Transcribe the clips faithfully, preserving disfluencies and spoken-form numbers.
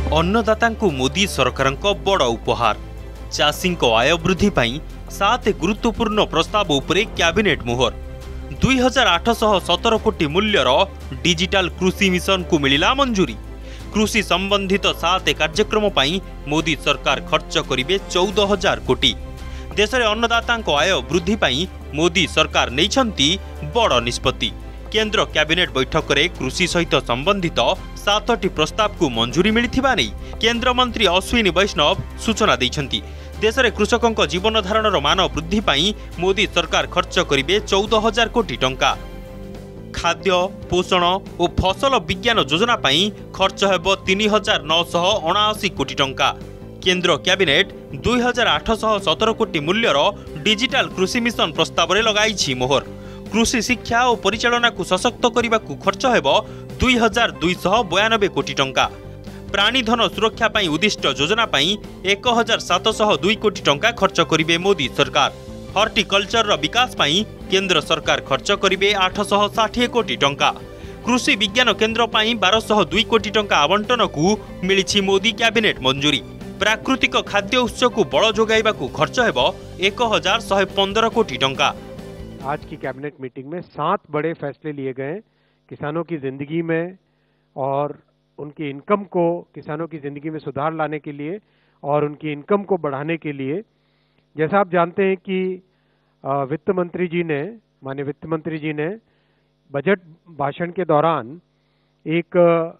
अन्नदातांकु मोदी सरकारंको बड़ उपहार। चाषींको आय वृद्धि पाई सात गुरुत्वपूर्ण प्रस्ताव उपरे कैबिनेट मोहर। दुई हजार आठशह सतर कोटी मूल्यर डिजिटल कृषि मिशन को मिलिला मंजूरी। कृषि संबंधित सात कार्यक्रम पाई मोदी सरकार खर्च करिवे चौदह हजार कोटी। देश में अन्नदातांको आय वृद्धि पाई मोदी सरकार नैछंती बड़ निष्पत्ति। केंद्र कैबिनेट बैठक में कृषि सहित संबंधित सातटी प्रस्ताव को मंजूरी मिलिथिबा नै केंद्र मंत्री अश्विनी वैष्णव सूचना दैछंती। देश में कृषकों जीवन धारणर मान वृद्धि पाई मोदी सरकार खर्च करिवे चौदह हजार कोटी टंका। खाद्य पोषण और फसल विज्ञान योजना पाई खर्च हेबो तीन हजार नौशह अणाशी कोटी टंका। केंद्र कैबिनेट दुई हजार आठशह सतर कोटी मूल्यर डिजिटल कृषि मिशन प्रस्ताव में लगाई मोहर। कृषि शिक्षा और परिचालना को सशक्त करने को खर्च हेबो दुई हजार दुईशह बयानबे कोटी टंका। प्राणीधन सुरक्षा पाई उद्दिष्ट योजना पाई एक हजार सातशह दुई कोटी टंका खर्च करिवे मोदी सरकार। हॉर्टिकल्चर विकास पाई केंद्र सरकार खर्च करिवे आठशह षाठी कोटी टंका। कृषि विज्ञान केंद्र पाई बारशह दुई कोटी टंका आवंटन को मिली मोदी कैबिनेट मंजूरी। प्राकृतिक खाद्य उत्स को बल जोगाइबा को खर्च हेबो एक हजार शहे पंद्रह कोटी टंका। आज की कैबिनेट मीटिंग में सात बड़े फैसले लिए गए किसानों की जिंदगी में और उनकी इनकम को किसानों की जिंदगी में सुधार लाने के लिए और उनकी इनकम को बढ़ाने के लिए। जैसा आप जानते हैं कि वित्त मंत्री जी ने माननीय वित्त मंत्री जी ने बजट भाषण के दौरान एक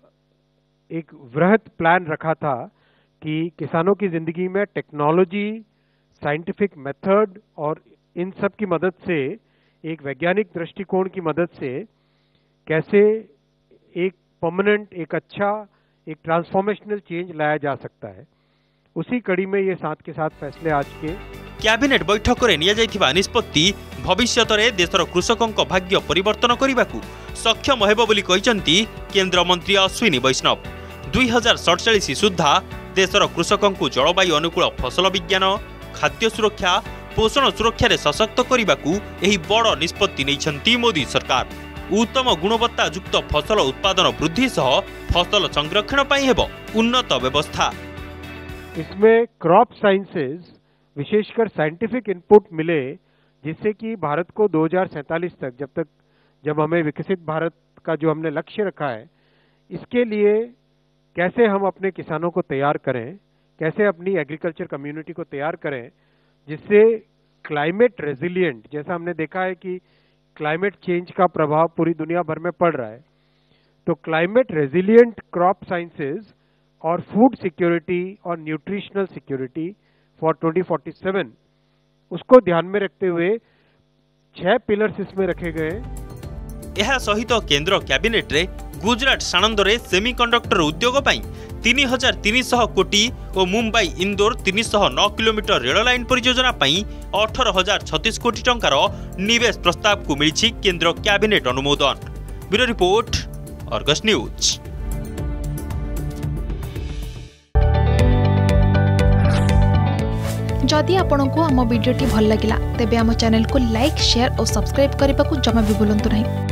एक वृहद प्लान रखा था कि किसानों की जिंदगी में टेक्नोलॉजी, साइंटिफिक मेथड और इन सब की मदद से, एक वैज्ञानिक दृष्टिकोण की मदद से कैसे एक परमानेंट, एक अच्छा, एक ट्रांसफॉर्मेशनल चेंज लाया जा सकता है। उसी कड़ी में ये साथ के साथ फैसले आज के कैबिनेट बैठक में निया जाइथिबा निष्पत्ति भविष्यत में देशर कृषकों भाग्य परिवर्तन करने को सक्षम हेबो बोली कहिसंती केंद्र मंत्री अश्विनी वैष्णव। दुई हजार सड़चाश सुधा देशर कृषकों को जलवायु अनुकूल फसल विज्ञान, खाद्य सुरक्षा, पोषण सुरक्षा रे सशक्त करने को यही बड़ निष्पत्ति नैछंती मोदी सरकार। उत्तम गुणवत्ता युक्त फसल उत्पादन वृद्धि सह फसल संरक्षण पाई हेबो उन्नत व्यवस्था। इसमें क्रॉप साइंसेज विशेषकर साइंटिफिक इनपुट मिले, जिससे कि भारत को दो हजार सैंतालीस तक, जब तक जब हमें विकसित भारत का जो हमने लक्ष्य रखा है, इसके लिए कैसे हम अपने किसानों को तैयार करें, कैसे अपनी एग्रीकल्चर कम्युनिटी को तैयार करें, जिससे क्लाइमेट रेजिलिएंट, जैसा हमने देखा है कि क्लाइमेट चेंज का प्रभाव पूरी दुनिया भर में पड़ रहा है, तो क्लाइमेट रेजिलिएंट क्रॉप साइंसेज और फूड सिक्योरिटी और nutritional security for twenty forty seven, उसको ध्यान में रखते हुए छह पिलर्स इसमें रखे गए। यह सहित केंद्र कैबिनेट रे गुजरात साणंद रे सेमीकंडक्टर उद्योग पाई तीन हजार तीन सौ कोटी और मुंबई इंदौर तीन सौ नौ किलोमीटर रेल लाइन परियोजना पाई अठारह हजार छत्तीस कोटी टंकार निवेश प्रस्ताव को मिली केंद्र कैबिनेट अनुमोदन। Bureau report, Argus News. जदि आपंक आम भिडी भल लगा तेब आम चैनल को लाइक, शेयर और सब्सक्राइब करने को जमा भी भूलु नहीं।